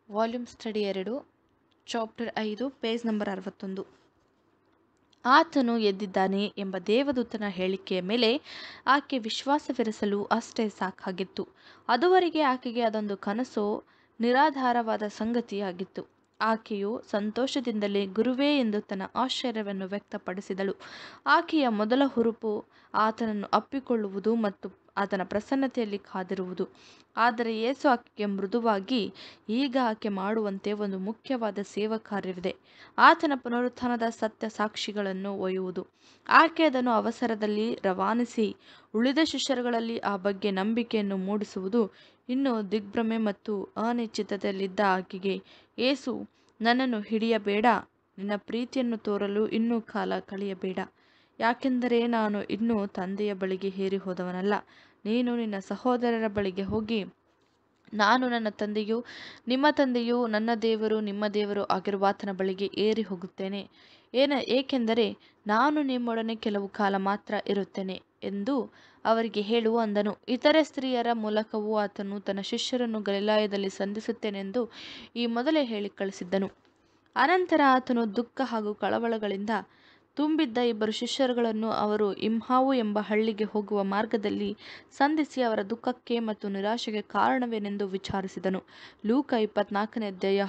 Volume study 2, chapter 5, page number 61. ಆತನು ಎದ್ದಿದ್ದಾನೆ ಎಂಬ ದೇವದೂತನ ಹೇಳಿಕೆಯ ಮೇಲೆ ಆಕೆ ವಿಶ್ವಾಸವಿರಿಸಲು ಅಷ್ಟೇ ಸಾಕಾಗಿತ್ತು. ಅದುವರೆಗೆ ಆಕೆಗೆ ಅದೊಂದು ಕನಸೋ ನಿರಾಧಾರವಾದ ಸಂಗತಿಯಾಗಿತ್ತು. ಆಕೆಯು ಸಂತೋಷದಿಂದಲೇ ಗುರುವೇ ಎಂದು ತನ್ನ ಆಶ್ಚರ್ಯವನ್ನು ವ್ಯಕ್ತಪಡಿಸಿದಳು. ಆಕೆಯ ಮೊದಲ ಹುರುಪು ಆತನನ್ನು ಅಪ್ಪಿಕೊಳ್ಳುವುದು ಮತ್ತು ಆತನ ಪ್ರಸನ್ನತೆಯಲ್ಲಿ ಕಾದಿರುವುದು. ಆದರೆ ಯೇಸು ಆಕೆಗೆ ಮೃದುವಾಗಿ, ಈಗ ಆಕೆ ಮಾಡುವಂತೆ ಒಂದು ಮುಖ್ಯವಾದ ಸೇವಾ ಕಾರ್ಯವಿದೆ, ಆತನ ಪುನರುತ್ಥಾನದ ಸತ್ಯ ಸಾಕ್ಷಿಗಳನ್ನು ಒಯ್ಯುವುದು. ಆಕೆ ಅದನ್ನು ಅವಸರದಲ್ಲಿ ರವಾನಿಸಿ ಉಳಿದ ಶಿಷ್ಯರುಗಳಲ್ಲಿ ಆ ಬಗ್ಗೆ ನಂಬಿಕೆಯನ್ನು ಮೂಡಿಸುವುದು. ಇನ್ನೂ ದಿಗ್ಭ್ರಮೆ ಮತ್ತು ಅನಿಶ್ಚಿತತೆಯಲ್ಲಿದ್ದ ಆಕೆಗೆ ಯೇಸು, ನನ್ನನ್ನು ಹಿಡಿಯಬೇಡ, ನಿನ್ನ ಪ್ರೀತಿಯನ್ನು ತೋರಲು ಇನ್ನೂ ಕಾಲ ಕಳೆಯಬೇಡ, ಯಾಕೆಂದರೆ ನಾನು ಇನ್ನೂ ತಂದೆಯ ಬಳಿಗೆ ಏರಿ ಹೋದವನಲ್ಲ. ನೀನು ನಿನ್ನ ಸಹೋದರರ ಬಳಿಗೆ ಹೋಗಿ, ನಾನು ನನ್ನ ತಂದೆಯೂ ನಿಮ್ಮ ತಂದೆಯೂ ನನ್ನ ದೇವರು ನಿಮ್ಮ ದೇವರು ಆಗಿರುವ ಆತನ ಬಳಿಗೆ ಏರಿ ಹೋಗುತ್ತೇನೆ, ಏಕೆಂದರೆ ನಾನು ನಿಮ್ಮೊಡನೆ ಕೆಲವು ಕಾಲ ಮಾತ್ರ ಇರುತ್ತೇನೆ ಎಂದು ಅವರಿಗೆ ಹೇಳು ಅಂದನು. ಇತರೆ ಸ್ತ್ರೀಯರ ಮೂಲಕವೂ ಆತನು ತನ್ನ ಶಿಷ್ಯರನ್ನು ಗಲಿಲಾಯದಲ್ಲಿ ಸಂಧಿಸುತ್ತೇನೆಂದು ಈ ಮೊದಲೇ ಹೇಳಿ ಕಳಿಸಿದ್ದನು. ಅನಂತರ ಆತನು ದುಃಖ ಹಾಗೂ ಕಳವಳಗಳಿಂದ ತುಂಬಿದ್ದ ಇಬ್ಬರು ಶಿಷ್ಯರುಗಳನ್ನು ಅವರು ಇಮ್ಮಾವು ಎಂಬ ಹಳ್ಳಿಗೆ ಹೋಗುವ ಮಾರ್ಗದಲ್ಲಿ ಸಂಧಿಸಿ ಅವರ ದುಃಖಕ್ಕೆ ಮತ್ತು ನಿರಾಶೆಗೆ ಕಾರಣವೇನೆಂದು ವಿಚಾರಿಸಿದನು. ಲೂಕ 24ನೇ ಅಧ್ಯಾಯ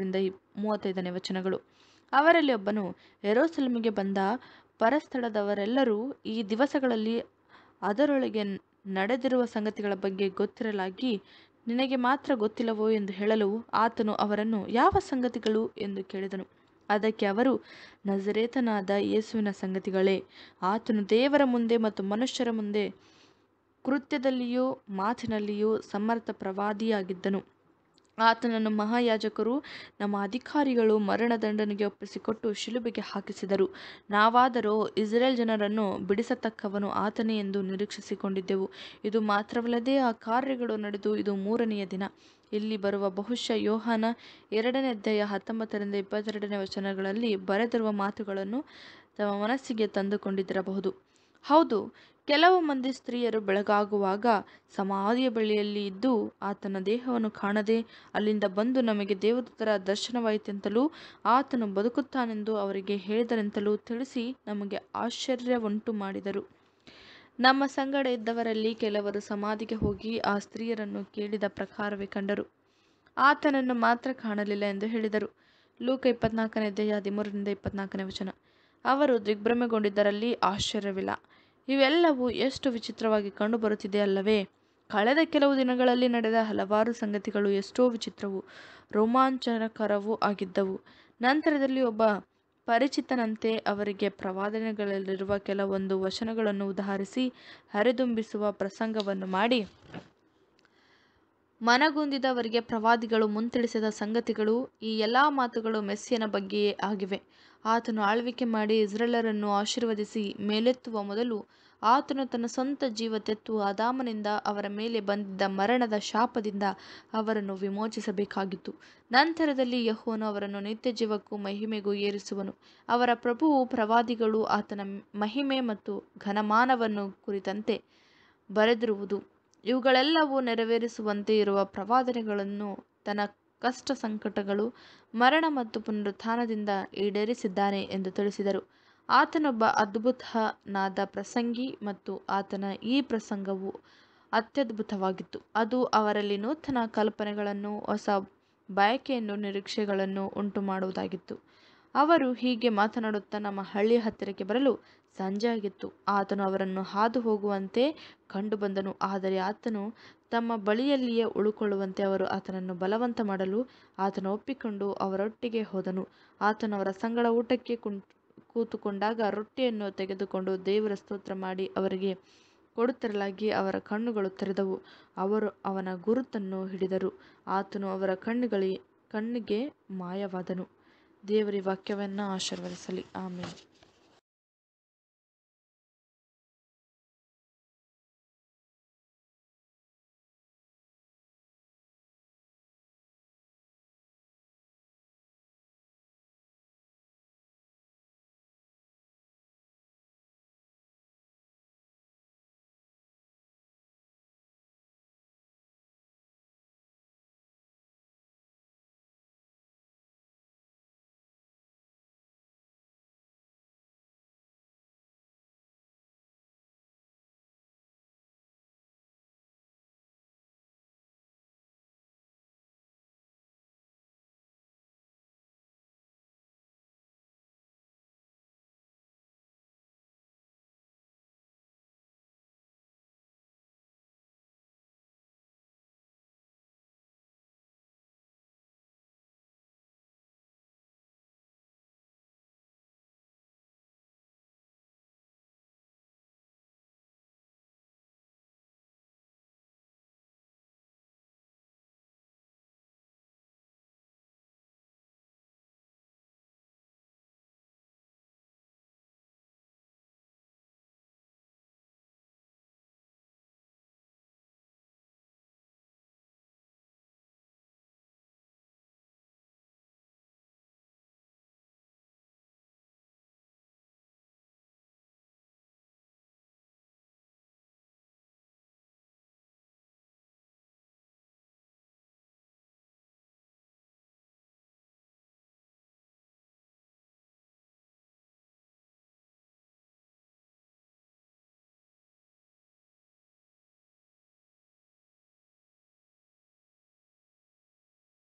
13-35 ವಚನಗಳು. ಅವರಲ್ಲಿ ಒಬ್ಬನು, ಯೆರೂಸಲೇಮಿಗೆ ಬಂದ ಪರಸ್ಥಳದವರೆಲ್ಲರೂ ಈ ದಿವಸಗಳಲ್ಲಿ ಅದರೊಳಗೆ ನಡೆದಿರುವ ಸಂಗತಿಗಳ ಬಗ್ಗೆ ಗೊತ್ತಿರಲಾಗಿ ನಿನಗೆ ಮಾತ್ರ ಗೊತ್ತಿಲ್ಲವೋ ಎಂದು ಹೇಳಲು ಆತನು ಅವರನ್ನು, ಯಾವ ಸಂಗತಿಗಳು ಎಂದು ಕೇಳಿದನು. ಅದಕ್ಕೆ ಅವರು, ನಜರೇತನಾದ ಯೇಸುವಿನ ಸಂಗತಿಗಳೇ. ಆತನು ದೇವರ ಮುಂದೆ ಮತ್ತು ಮನುಷ್ಯರ ಮುಂದೆ ಕೃತ್ಯದಲ್ಲಿಯೂ ಮಾತಿನಲ್ಲಿಯೂ ಸಮರ್ಥ ಪ್ರವಾದಿಯಾಗಿದ್ದನು. ಆತನನ್ನು ಮಹಾಯಾಜಕರು ನಮ್ಮ ಅಧಿಕಾರಿಗಳು ಮರಣದಂಡನೆಗೆ ಒಪ್ಪಿಸಿಕೊಟ್ಟು ಶಿಲುಬೆಗೆ ಹಾಕಿಸಿದರು. ನಾವಾದರೋ ಇಸ್ರಾಯೇಲ್ ಜನರನ್ನು ಬಿಡಿಸತಕ್ಕವನು ಆತನೇ ಎಂದು ನಿರೀಕ್ಷಿಸಿಕೊಂಡಿದ್ದೆವು. ಇದು ಮಾತ್ರವಲ್ಲದೆ ಆ ಕಾರ್ಯಗಳು ನಡೆದು ಇದು 3ನೆಯ ದಿನ. ಇಲ್ಲಿ ಬರುವ ಬಹುಶಃ ಯೋಹಾನ 2ನೇ ಅಧ್ಯಾಯ 19-22 ವಚನಗಳಲ್ಲಿ ಬರೆದಿರುವ ಮಾತುಗಳನ್ನು ತಮ್ಮ ಮನಸ್ಸಿಗೆ ತಂದುಕೊಂಡಿದ್ದಿರಬಹುದು. ಹೌದು, ಕೆಲವು ಮಂದಿ ಸ್ತ್ರೀಯರು ಬೆಳಗಾಗುವಾಗ ಸಮಾಧಿಯ ಬಳಿಯಲ್ಲಿ ಇದ್ದು ಆತನ ದೇಹವನ್ನು ಕಾಣದೆ ಅಲ್ಲಿಂದ ಬಂದು ನಮಗೆ ದೇವದೂತರ ದರ್ಶನವಾಯಿತೆಂತಲೂ ಆತನು ಬದುಕುತ್ತಾನೆಂದು ಅವರಿಗೆ ಹೇಳಿದರೆಂತಲೂ ತಿಳಿಸಿ ನಮಗೆ ಆಶ್ಚರ್ಯವುಂಟು ಮಾಡಿದರು. ನಮ್ಮ ಸಂಗಡ ಇದ್ದವರಲ್ಲಿ ಕೆಲವರು ಸಮಾಧಿಗೆ ಹೋಗಿ ಆ ಸ್ತ್ರೀಯರನ್ನು ಕೇಳಿದ ಪ್ರಕಾರವೇ ಕಂಡರು, ಆತನನ್ನು ಮಾತ್ರ ಕಾಣಲಿಲ್ಲ ಎಂದು ಹೇಳಿದರು. ಲೂಕ 24ನೇ ಅಧ್ಯಾಯ 13-24 ವಚನ. ಅವರು ದಿಗ್ಭ್ರಮೆಗೊಂಡಿದ್ದರಲ್ಲಿ ಆಶ್ಚರ್ಯವಿಲ್ಲ. ಇವೆಲ್ಲವೂ ಎಷ್ಟು ವಿಚಿತ್ರವಾಗಿ ಕಂಡುಬರುತ್ತಿದೆ ಅಲ್ಲವೇ? ಕಳೆದ ಕೆಲವು ದಿನಗಳಲ್ಲಿ ನಡೆದ ಹಲವಾರು ಸಂಗತಿಗಳು ಎಷ್ಟೋ ವಿಚಿತ್ರವೂ ರೋಮಾಂಚನಕರವೂ ಆಗಿದ್ದವು. ನಂತರದಲ್ಲಿ ಒಬ್ಬ ಪರಿಚಿತನಂತೆ ಅವರಿಗೆ ಪ್ರವಾದನೆಗಳಲ್ಲಿರುವ ಕೆಲವೊಂದು ವಚನಗಳನ್ನು ಉದಾಹರಿಸಿ ಹರಿದುಂಬಿಸುವ ಪ್ರಸಂಗವನ್ನು ಮಾಡಿ, ಮನಗುಂದಿದವರಿಗೆ ಪ್ರವಾದಿಗಳು ಮುಂತಿಳಿಸಿದ ಸಂಗತಿಗಳು ಈ ಎಲ್ಲ ಮಾತುಗಳು ಮೆಸ್ಸಿಯನ ಬಗ್ಗೆಯೇ ಆಗಿವೆ. ಆತನು ಆಳ್ವಿಕೆ ಮಾಡಿ ಇಸ್ರಾಯೇಲರನ್ನು ಆಶೀರ್ವದಿಸಿ ಮೇಲೆತ್ತುವ ಮೊದಲು ಆತನು ತನ್ನ ಸ್ವಂತ ಜೀವ ತೆತ್ತು ಆದಾಮನಿಂದ ಅವರ ಮೇಲೆ ಬಂದಿದ್ದ ಮರಣದ ಶಾಪದಿಂದ ಅವರನ್ನು ವಿಮೋಚಿಸಬೇಕಾಗಿತ್ತು. ನಂತರದಲ್ಲಿ ಯೆಹೋವನು ಅವರನ್ನು ನಿತ್ಯ ಜೀವಕ್ಕೂ ಮಹಿಮೆಗೂ ಏರಿಸುವನು. ಅವರ ಪ್ರಭುವು ಪ್ರವಾದಿಗಳು ಆತನ ಮಹಿಮೆ ಮತ್ತು ಘನಮಾನವನ್ನು ಕುರಿತಂತೆ ಬರೆದಿರುವುದು ಇವುಗಳೆಲ್ಲವೂ ನೆರವೇರಿಸುವಂತೆ ಇರುವ ಪ್ರವಾದನೆಗಳನ್ನು ತನ್ನ ಕಷ್ಟ ಸಂಕಟಗಳು, ಮರಣ ಮತ್ತು ಪುನರುತ್ಥಾನದಿಂದ ಈಡೇರಿಸಿದ್ದಾನೆ ಎಂದು ತಿಳಿಸಿದರು. ಆತನೊಬ್ಬ ಅದ್ಭುತನಾದ ಪ್ರಸಂಗಿ ಮತ್ತು ಆತನ ಈ ಪ್ರಸಂಗವು ಅತ್ಯದ್ಭುತವಾಗಿತ್ತು. ಅದು ಅವರಲ್ಲಿ ನೂತನ ಕಲ್ಪನೆಗಳನ್ನು, ಹೊಸ ಬಯಕೆಯನ್ನು, ನಿರೀಕ್ಷೆಗಳನ್ನು ಉಂಟುಮಾಡುವುದಾಗಿತ್ತು. ಅವರು ಹೀಗೆ ಮಾತನಾಡುತ್ತಾ ನಮ್ಮ ಹಳ್ಳಿಯ ಹತ್ತಿರಕ್ಕೆ ಬರಲು ಸಂಜೆಯಾಗಿತ್ತು. ಆತನು ಅವರನ್ನು ಹಾದು ಹೋಗುವಂತೆ ಕಂಡುಬಂದನು. ಆದರೆ ಆತನು ತಮ್ಮ ಬಳಿಯಲ್ಲಿಯೇ ಉಳಿದುಕೊಳ್ಳುವಂತೆ ಅವರು ಆತನನ್ನು ಬಲವಂತ ಮಾಡಲು ಆತನು ಒಪ್ಪಿಕೊಂಡು ಅವರೊಟ್ಟಿಗೆ ಹೋದನು. ಆತನು ಅವರ ಸಂಗಡ ಊಟಕ್ಕೆ ಕೂತುಕೊಂಡಾಗ ರೊಟ್ಟಿಯನ್ನು ತೆಗೆದುಕೊಂಡು ದೇವರ ಸ್ತೋತ್ರ ಮಾಡಿ ಅವರಿಗೆ ಕೊಡುತ್ತಿರಲಾಗಿ ಅವರ ಕಣ್ಣುಗಳು ತೆರೆದವು. ಅವರು ಅವನ ಗುರುತನ್ನು ಹಿಡಿದರು. ಆತನು ಅವರ ಕಣ್ಣಿಗೆ ಮಾಯವಾದನು. ದೇವರ ವಾಕ್ಯವನ್ನು ಆಶೀರ್ವದಿಸಲಿ. ಆಮೆನ್.